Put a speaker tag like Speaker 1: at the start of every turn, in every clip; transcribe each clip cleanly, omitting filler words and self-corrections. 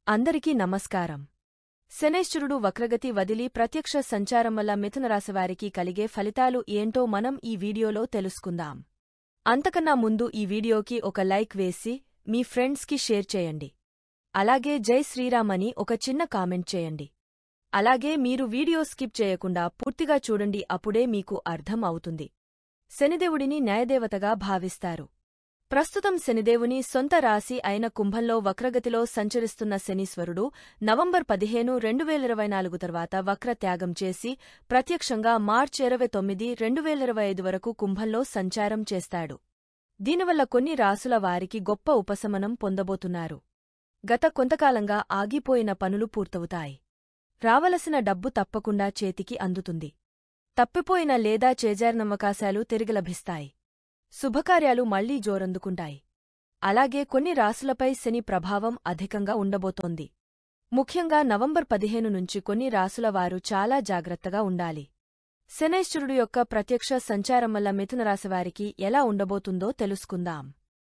Speaker 1: అందరికీ నమస్కారం. శనైశ్చరుడు వక్రగతి వదిలి ప్రత్యక్ష సంచారం వల్ల మిథునరాశివారికి కలిగే ఫలితాలు ఏంటో మనం ఈ వీడియోలో తెలుసుకుందాం. అంతకన్నా ముందు ఈ వీడియోకి ఒక లైక్ వేసి మీ ఫ్రెండ్స్కి షేర్ చేయండి. అలాగే జై శ్రీరామ్ అని ఒక చిన్న కామెంట్ చేయండి. అలాగే మీరు వీడియో స్కిప్ చేయకుండా పూర్తిగా చూడండి, అప్పుడే మీకు అర్థం అవుతుంది. శనిదేవుడిని న్యాయదేవతగా భావిస్తారు. ప్రస్తుతం శనిదేవుని సొంత రాశి అయిన కుంభంలో వక్రగతిలో సంచరిస్తున్న శనీశ్వరుడు నవంబర్ 15, 2024 తర్వాత వక్ర త్యాగం చేసి ప్రత్యక్షంగా మార్చి 29, 2025 వరకు కుంభంలో సంచారం చేస్తాడు. దీనివల్ల కొన్ని రాసుల వారికి గొప్ప ఉపశమనం పొందబోతున్నారు. గత కొంతకాలంగా ఆగిపోయిన పనులు పూర్తవుతాయి. రావలసిన డబ్బు తప్పకుండా చేతికి అందుతుంది. తప్పిపోయిన లేదా చేజారిన అవకాశాలు తిరిగి లభిస్తాయి. శుభకార్యాలు మళ్లీ జోరందుకుంటాయి. అలాగే కొన్ని రాసులపై శని ప్రభావం అధికంగా ఉండబోతోంది. ముఖ్యంగా నవంబర్ 15 నుంచి కొన్ని రాసుల వారు చాలా జాగ్రత్తగా ఉండాలి. శనైశ్చరుడు యొక్క ప్రత్యక్ష సంచారం వల్ల మిథునరాశివారికి ఎలా ఉండబోతుందో తెలుసుకుందాం.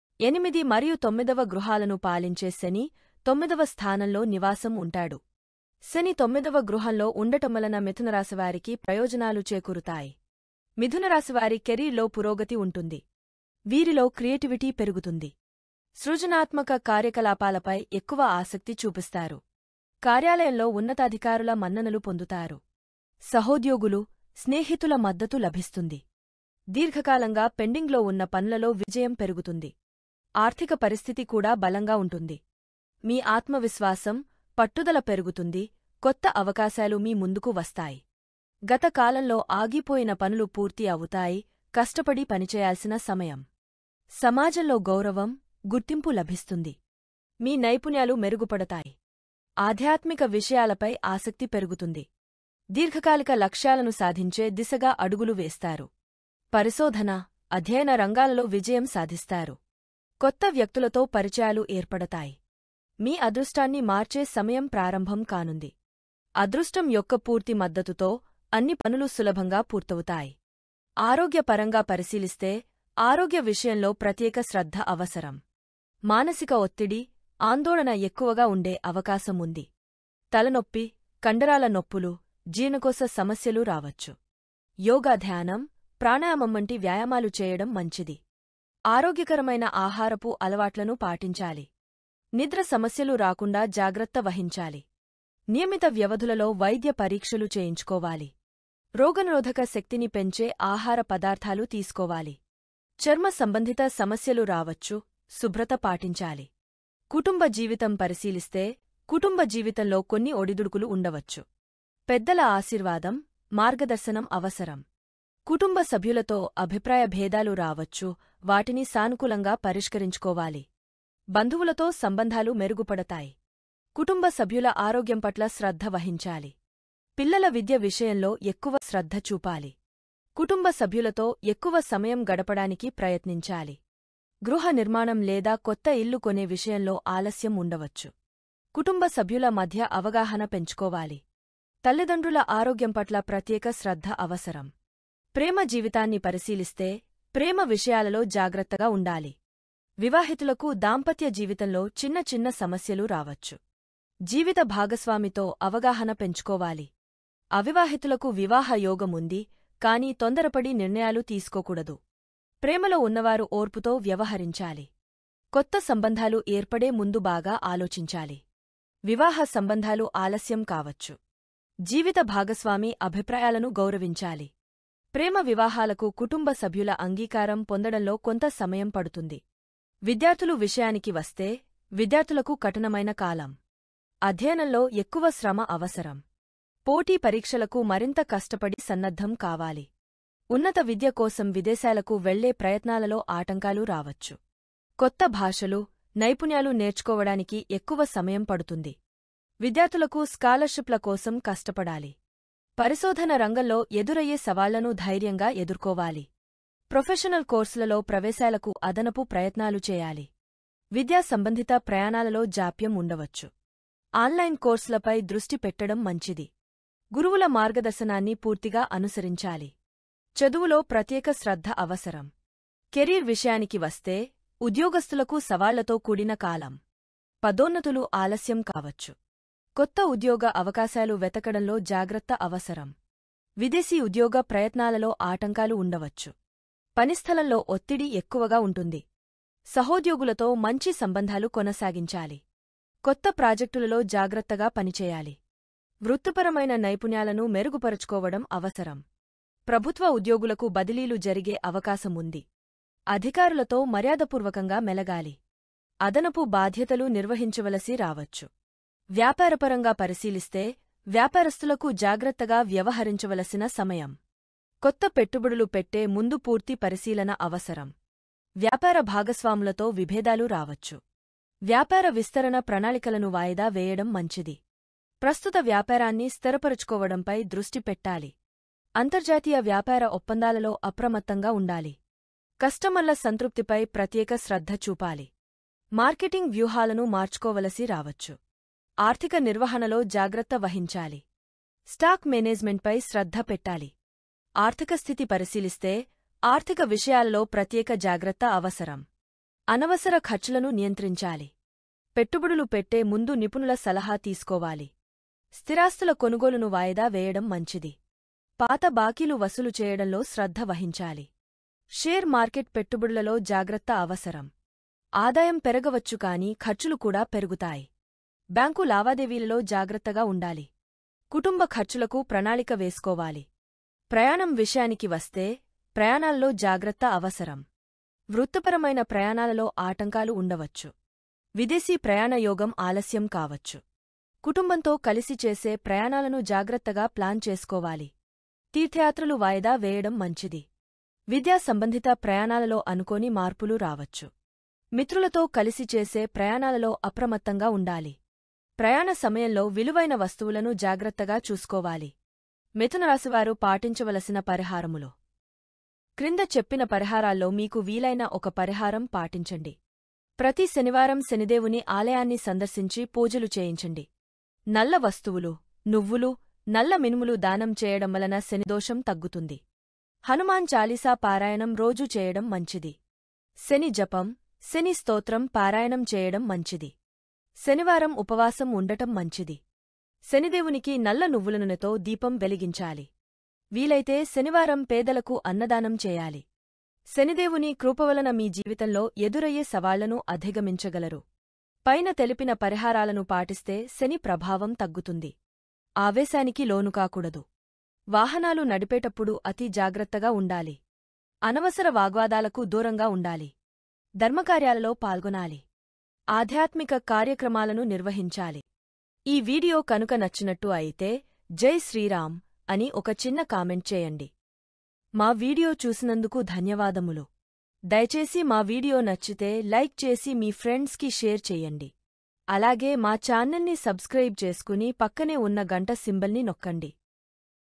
Speaker 1: 8 మరియు 9వ గృహాలను పాలించే శని 9వ స్థానంలో నివాసం ఉంటాడు. శని 9వ గృహంలో ఉండటం వలన మిథునరాశివారికి ప్రయోజనాలు చేకూరుతాయి. మిథునరాశివారి కెరీర్లో పురోగతి ఉంటుంది. వీరిలో క్రియేటివిటీ పెరుగుతుంది. సృజనాత్మక కార్యకలాపాలపై ఎక్కువ ఆసక్తి చూపిస్తారు. కార్యాలయంలో ఉన్నతాధికారుల మన్ననలు పొందుతారు. సహోద్యోగులు, స్నేహితుల మద్దతు లభిస్తుంది. దీర్ఘకాలంగా పెండింగ్లో ఉన్న పనులలో విజయం పెరుగుతుంది. ఆర్థిక పరిస్థితి కూడా బలంగా ఉంటుంది. మీ ఆత్మవిశ్వాసం, పట్టుదల పెరుగుతుంది. కొత్త అవకాశాలు మీ ముందుకు వస్తాయి. గత కాలంలో ఆగిపోయిన పనులు పూర్తి అవుతాయి. కష్టపడి పనిచేయాల్సిన సమయం. సమాజంలో గౌరవం, గుర్తింపు లభిస్తుంది. మీ నైపుణ్యాలు మెరుగుపడతాయి. ఆధ్యాత్మిక విషయాలపై ఆసక్తి పెరుగుతుంది. దీర్ఘకాలిక లక్ష్యాలను సాధించే దిశగా అడుగులు వేస్తారు. పరిశోధన, అధ్యయన రంగాలలో విజయం సాధిస్తారు. కొత్త వ్యక్తులతో పరిచయాలు ఏర్పడతాయి. మీ అదృష్టాన్ని మార్చే సమయం ప్రారంభం కానుంది. అదృష్టం యొక్క పూర్తి మద్దతుతో అన్ని పనులు సులభంగా పూర్తవుతాయి. ఆరోగ్యపరంగా పరిశీలిస్తే ఆరోగ్య విషయంలో ప్రత్యేక శ్రద్ధ అవసరం. మానసిక ఒత్తిడి, ఆందోళన ఎక్కువగా ఉండే అవకాశం ఉంది. తలనొప్పి, కండరాల నొప్పులు, జీర్ణకోశ సమస్యలు రావచ్చు. యోగా, ధ్యానం, ప్రాణాయామం వంటి వ్యాయామాలు చేయడం మంచిది. ఆరోగ్యకరమైన ఆహారపు అలవాట్లను పాటించాలి. నిద్ర సమస్యలు రాకుండా జాగ్రత్త వహించాలి. నియమిత వ్యవధులలో వైద్య పరీక్షలు చేయించుకోవాలి. రోగనిరోధక శక్తిని పెంచే ఆహార పదార్థాలు తీసుకోవాలి. చర్మ సంబంధిత సమస్యలు రావచ్చు. శుభ్రత పాటించాలి. కుటుంబ జీవితం పరిశీలిస్తే కుటుంబ జీవితంలో కొన్ని ఒడిదుడుకులు ఉండవచ్చు. పెద్దల ఆశీర్వాదం, మార్గదర్శనం అవసరం. కుటుంబ సభ్యులతో అభిప్రాయ భేదాలు రావచ్చు. వాటిని సానుకూలంగా పరిష్కరించుకోవాలి. బంధువులతో సంబంధాలు మెరుగుపడతాయి. కుటుంబ సభ్యుల ఆరోగ్యం పట్ల శ్రద్ధ వహించాలి. పిల్లల విద్య విషయంలో ఎక్కువ శ్రద్ధ చూపాలి. కుటుంబ సభ్యులతో ఎక్కువ సమయం గడపడానికి ప్రయత్నించాలి. గృహ నిర్మాణం లేదా కొత్త ఇల్లు కొనే విషయంలో ఆలస్యం ఉండవచ్చు. కుటుంబ సభ్యుల మధ్య అవగాహన పెంచుకోవాలి. తల్లిదండ్రుల ఆరోగ్యం పట్ల ప్రత్యేక శ్రద్ధ అవసరం. ప్రేమ జీవితాన్ని పరిశీలిస్తే ప్రేమ విషయాలలో జాగ్రత్తగా ఉండాలి. వివాహితులకు దాంపత్య జీవితంలో చిన్న చిన్న సమస్యలు రావచ్చు. జీవిత భాగస్వామితో అవగాహన పెంచుకోవాలి. అవివాహితులకు వివాహ యోగముంది, కానీ తొందరపడి నిర్ణయాలు తీసుకోకూడదు. ప్రేమలో ఉన్నవారు ఓర్పుతో వ్యవహరించాలి. కొత్త సంబంధాలు ఏర్పడే ముందు బాగా ఆలోచించాలి. వివాహ సంబంధాలు ఆలస్యం కావచ్చు. జీవిత భాగస్వామి అభిప్రాయాలను గౌరవించాలి. ప్రేమ వివాహాలకు కుటుంబ సభ్యుల అంగీకారం పొందడంలో కొంత సమయం పడుతుంది. విద్యార్థులు విషయానికి వస్తే విద్యార్థులకు కఠినమైన కాలం. అధ్యయనంలో ఎక్కువ శ్రమ అవసరం. పోటీ పరీక్షలకు మరింత కష్టపడి సన్నద్ధం కావాలి. ఉన్నత విద్య కోసం విదేశాలకు వెళ్లే ప్రయత్నాలలో ఆటంకాలు రావచ్చు. కొత్త భాషలు, నైపుణ్యాలు నేర్చుకోవడానికి ఎక్కువ సమయం పడుతుంది. విద్యార్థులకు స్కాలర్షిప్ల కోసం కష్టపడాలి. పరిశోధన రంగంలో ఎదురయ్యే సవాళ్లను ధైర్యంగా ఎదుర్కోవాలి. ప్రొఫెషనల్ కోర్సులలో ప్రవేశాలకు అదనపు ప్రయత్నాలు చేయాలి. విద్యా సంబంధిత ప్రయాణాలలో జాప్యం ఉండవచ్చు. ఆన్లైన్ కోర్సులపై దృష్టి పెట్టడం మంచిది. గురువుల మార్గదర్శనాన్ని పూర్తిగా అనుసరించాలి. చదువులో ప్రత్యేక శ్రద్ధ అవసరం. కెరీర్ విషయానికి వస్తే ఉద్యోగస్తులకు సవాళ్లతో కూడిన కాలం. పదోన్నతులు ఆలస్యం కావచ్చు. కొత్త ఉద్యోగ అవకాశాలు వెతకడంలో జాగ్రత్త అవసరం. విదేశీ ఉద్యోగ ప్రయత్నాలలో ఆటంకాలు ఉండవచ్చు. పనిస్థలంలో ఒత్తిడి ఎక్కువగా ఉంటుంది. సహోద్యోగులతో మంచి సంబంధాలు కొనసాగించాలి. కొత్త ప్రాజెక్టులలో జాగ్రత్తగా పనిచేయాలి. వృత్తిపరమైన నైపుణ్యాలను మెరుగుపరుచుకోవడం అవసరం. ప్రభుత్వ ఉద్యోగులకు బదిలీలు జరిగే అవకాశముంది. అధికారులతో మర్యాదపూర్వకంగా మెలగాలి. అదనపు బాధ్యతలు నిర్వహించవలసి రావచ్చు. వ్యాపారపరంగా పరిశీలిస్తే వ్యాపారస్తులకు జాగ్రత్తగా వ్యవహరించవలసిన సమయం. కొత్త పెట్టుబడులు పెట్టే ముందు పూర్తి పరిశీలన అవసరం. వ్యాపార భాగస్వాములతో విభేదాలు రావచ్చు. వ్యాపార విస్తరణ ప్రణాళికలను వాయిదా వేయడం మంచిది. ప్రస్తుత వ్యాపారాన్ని స్థిరపరుచుకోవడంపై దృష్టి పెట్టాలి. అంతర్జాతీయ వ్యాపార ఒప్పందాలలో అప్రమత్తంగా ఉండాలి. కస్టమర్ల సంతృప్తిపై ప్రత్యేక శ్రద్ధ చూపాలి. మార్కెటింగ్ వ్యూహాలను మార్చుకోవలసి రావచ్చు. ఆర్థిక నిర్వహణలో జాగ్రత్త వహించాలి. స్టాక్ మేనేజ్మెంట్పై శ్రద్ధ పెట్టాలి. ఆర్థిక స్థితి పరిశీలిస్తే ఆర్థిక విషయాలలో ప్రత్యేక జాగ్రత్త అవసరం. అనవసర ఖర్చులను నియంత్రించాలి. పెట్టుబడులు పెట్టే ముందు నిపుణుల సలహా తీసుకోవాలి. స్థిరాస్తుల కొనుగోలును వాయిదా వేయడం మంచిది. పాత బాకీలు వసూలు చేయడంలో శ్రద్ధ వహించాలి. షేర్ మార్కెట్ పెట్టుబడులలో జాగ్రత్త అవసరం. ఆదాయం పెరగవచ్చు కానీ ఖర్చులు కూడా పెరుగుతాయి. బ్యాంకు లావాదేవీలలో జాగ్రత్తగా ఉండాలి. కుటుంబ ఖర్చులకు ప్రణాళిక వేసుకోవాలి. ప్రయాణం విషయానికి వస్తే ప్రయాణాల్లో జాగ్రత్త అవసరం. వృత్తిపరమైన ప్రయాణాలలో ఆటంకాలు ఉండవచ్చు. విదేశీ ప్రయాణ యోగం ఆలస్యం కావచ్చు. కుటుంబంతో కలిసి చేసే ప్రయాణాలను జాగ్రత్తగా ప్లాన్ చేసుకోవాలి. తీర్థయాత్రలు వాయిదా వేయడం మంచిది. విద్యా సంబంధిత ప్రయాణాలలో అనుకోని మార్పులు రావచ్చు. మిత్రులతో కలిసి చేసే ప్రయాణాలలో అప్రమత్తంగా ఉండాలి. ప్రయాణ సమయంలో విలువైన వస్తువులను జాగ్రత్తగా చూసుకోవాలి. మిథునరాశివారు పాటించవలసిన పరిహారములు. క్రింద చెప్పిన పరిహారాల్లో మీకు వీలైన ఒక పరిహారం పాటించండి. ప్రతి శనివారం శనిదేవుని ఆలయాన్ని సందర్శించి పూజలు చేయించండి. నల్ల వస్తువులు, నువ్వులు, నల్ల మినుములు దానం చేయడం వలన శనిదోషం తగ్గుతుంది. హనుమాన్ చాలీసా పారాయణం రోజూ చేయడం మంచిది. శని జపం, శని స్తోత్రం పారాయణం చేయడం మంచిది. శనివారం ఉపవాసం ఉండటం మంచిది. శనిదేవునికి నల్ల నువ్వుల నూనెతో దీపం వెలిగించాలి. వీలైతే శనివారం పేదలకు అన్నదానం చేయాలి. శనిదేవుని కృపవలన మీ జీవితంలో ఎదురయ్యే సవాళ్లను అధిగమించగలరు. పైన తెలిపిన పరిహారాలను పాటిస్తే శని ప్రభావం తగ్గుతుంది. ఆవేశానికి లోనుకాకూడదు. వాహనాలు నడిపేటప్పుడు అతి జాగ్రత్తగా ఉండాలి. అనవసర వాగ్వాదాలకు దూరంగా ఉండాలి. ధర్మకార్యాలలో పాల్గొనాలి. ఆధ్యాత్మిక కార్యక్రమాలను నిర్వహించాలి. ఈ వీడియో కనుక నచ్చినట్టు అయితే జై శ్రీరామ్ అని ఒక చిన్న కామెంట్ చేయండి. మా వీడియో చూసినందుకు ధన్యవాదములు. దయచేసి మా వీడియో నచ్చితే లైక్ చేసి మీ ఫ్రెండ్స్కి షేర్ చేయండి. అలాగే మా ఛానల్ని సబ్స్క్రైబ్ చేసుకుని పక్కనే ఉన్న గంట సింబల్ని నొక్కండి.